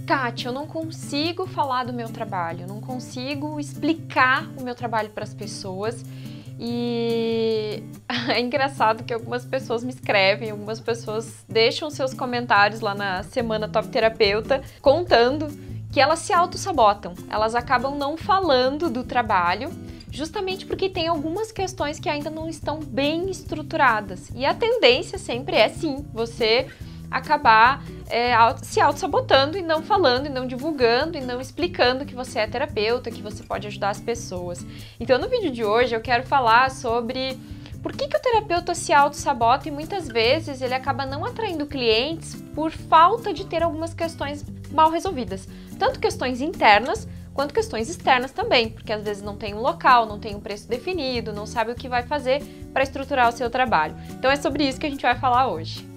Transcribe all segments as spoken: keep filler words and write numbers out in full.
Kátia, eu não consigo falar do meu trabalho, eu não consigo explicar o meu trabalho para as pessoas e é engraçado que algumas pessoas me escrevem, algumas pessoas deixam seus comentários lá na Semana Top Terapeuta contando que elas se auto-sabotam, elas acabam não falando do trabalho justamente porque tem algumas questões que ainda não estão bem estruturadas e a tendência sempre é sim, você acabar é, se auto-sabotando e não falando, e não divulgando, e não explicando que você é terapeuta, que você pode ajudar as pessoas. Então no vídeo de hoje eu quero falar sobre por que que o terapeuta se auto-sabota e muitas vezes ele acaba não atraindo clientes por falta de ter algumas questões mal resolvidas. Tanto questões internas, quanto questões externas também, porque às vezes não tem um local, não tem um preço definido, não sabe o que vai fazer para estruturar o seu trabalho. Então é sobre isso que a gente vai falar hoje.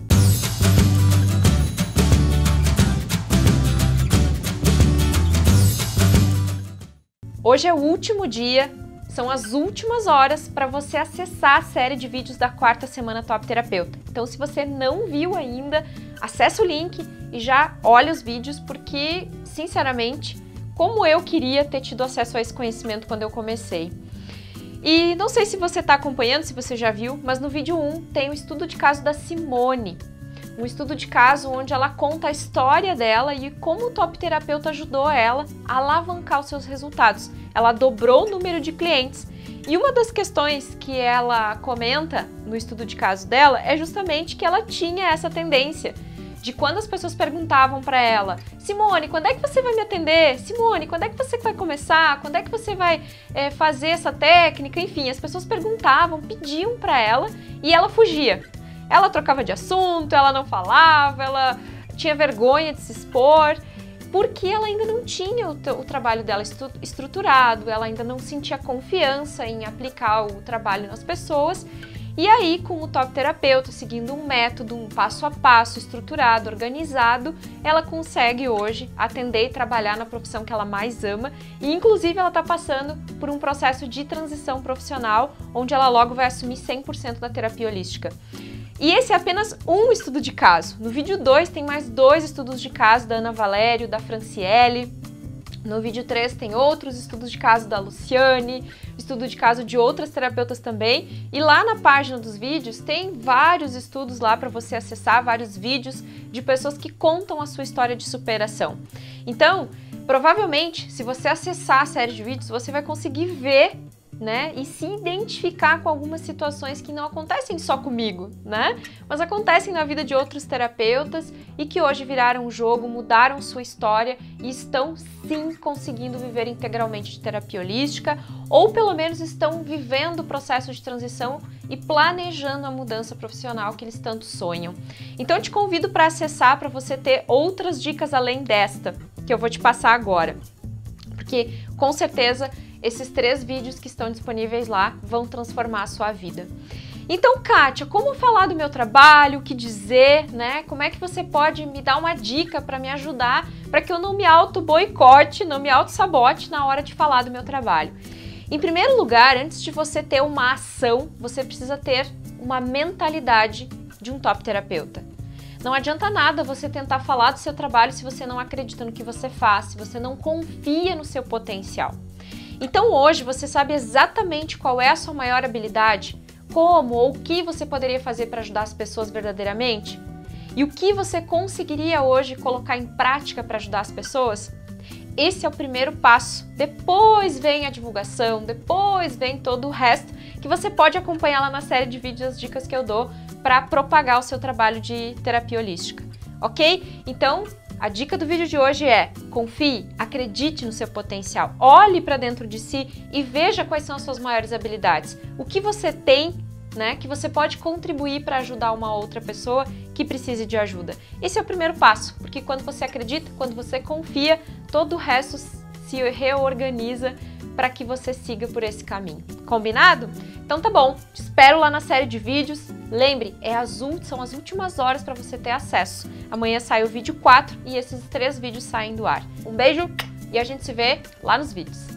Hoje é o último dia, são as últimas horas para você acessar a série de vídeos da quarta semana Top Terapeuta. Então, se você não viu ainda, acessa o link e já olha os vídeos, porque, sinceramente, como eu queria ter tido acesso a esse conhecimento quando eu comecei. E não sei se você está acompanhando, se você já viu, mas no vídeo um tem o estudo de caso da Simone. Um estudo de caso onde ela conta a história dela e como o Top Terapeuta ajudou ela a alavancar os seus resultados. Ela dobrou o número de clientes. E uma das questões que ela comenta no estudo de caso dela é justamente que ela tinha essa tendência de quando as pessoas perguntavam para ela: Simone, quando é que você vai me atender? Simone, quando é que você vai começar? Quando é que você vai é, fazer essa técnica? Enfim, as pessoas perguntavam, pediam para ela e ela fugia. Ela trocava de assunto, ela não falava, ela tinha vergonha de se expor, porque ela ainda não tinha o, o trabalho dela estru estruturado, ela ainda não sentia confiança em aplicar o trabalho nas pessoas. E aí, com o Top Terapeuta, seguindo um método, um passo a passo, estruturado, organizado, ela consegue hoje atender e trabalhar na profissão que ela mais ama. E, inclusive, ela está passando por um processo de transição profissional, onde ela logo vai assumir cem por cento da terapia holística. E esse é apenas um estudo de caso. No vídeo dois tem mais dois estudos de caso da Ana Valério, da Franciele. No vídeo três tem outros estudos de caso da Luciane, estudo de caso de outras terapeutas também. E lá na página dos vídeos tem vários estudos lá para você acessar, vários vídeos de pessoas que contam a sua história de superação. Então, provavelmente, se você acessar a série de vídeos, você vai conseguir ver, né, e se identificar com algumas situações que não acontecem só comigo, né, mas acontecem na vida de outros terapeutas e que hoje viraram o jogo, mudaram sua história e estão sim conseguindo viver integralmente de terapia holística, ou pelo menos estão vivendo o processo de transição e planejando a mudança profissional que eles tanto sonham. Então eu te convido para acessar, para você ter outras dicas além desta que eu vou te passar agora, porque com certeza esses três vídeos que estão disponíveis lá vão transformar a sua vida. Então, Kátia, como falar do meu trabalho, o que dizer, né? Como é que você pode me dar uma dica para me ajudar, para que eu não me auto-boicote, não me auto-sabote na hora de falar do meu trabalho? Em primeiro lugar, antes de você ter uma ação, você precisa ter uma mentalidade de um top terapeuta. Não adianta nada você tentar falar do seu trabalho se você não acredita no que você faz, se você não confia no seu potencial. Então hoje você sabe exatamente qual é a sua maior habilidade, como ou o que você poderia fazer para ajudar as pessoas verdadeiramente? E o que você conseguiria hoje colocar em prática para ajudar as pessoas? Esse é o primeiro passo. Depois vem a divulgação, depois vem todo o resto que você pode acompanhar lá na série de vídeos, as dicas que eu dou para propagar o seu trabalho de terapia holística, ok? Então, a dica do vídeo de hoje é: confie, acredite no seu potencial, olhe para dentro de si e veja quais são as suas maiores habilidades. O que você tem, né, que você pode contribuir para ajudar uma outra pessoa que precise de ajuda. Esse é o primeiro passo, porque quando você acredita, quando você confia, todo o resto se reorganiza para que você siga por esse caminho. Combinado? Então tá bom, te espero lá na série de vídeos. Lembre, é as são as últimas horas para você ter acesso. Amanhã sai o vídeo quatro e esses três vídeos saem do ar. Um beijo e a gente se vê lá nos vídeos.